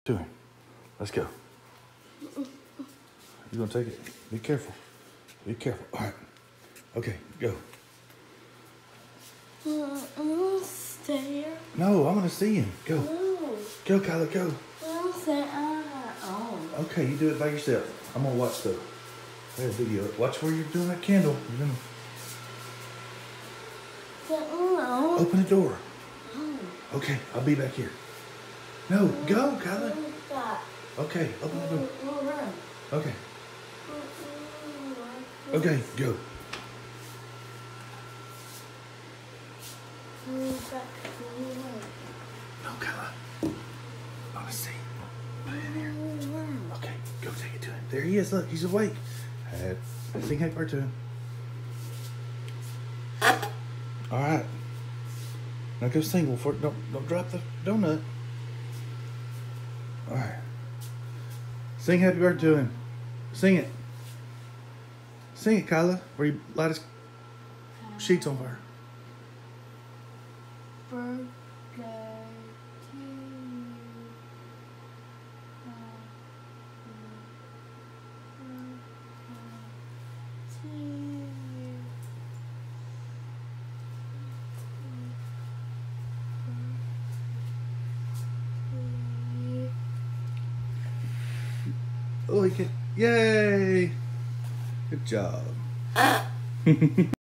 to him. Let's go. You gonna take it? Be careful. Be careful. All right. Okay, go. I'm gonna stay here. No, I'm gonna see him. Go. No. Go, Kyla, go. I'm saying oh. Okay, you do it by yourself. I'm gonna watch the video. Watch where you're doing that candle. You're gonna No. open the door. No. Okay, I'll be back here. No, go, Kyla. Stop. Okay, open the door. We'll run. Okay. Okay, go. No, Kyla. I wanna see. Put it in here. Okay, go take it to him. There he is. Look, he's awake. Sing happy birthday to him. All right. Now go sing before. Don't drop the donut. All right. Sing happy birthday to him. Sing it. Sing it, Kyla. Where you light his sheets on fire. Birthday to you. Oh, he can. Yay! Good job.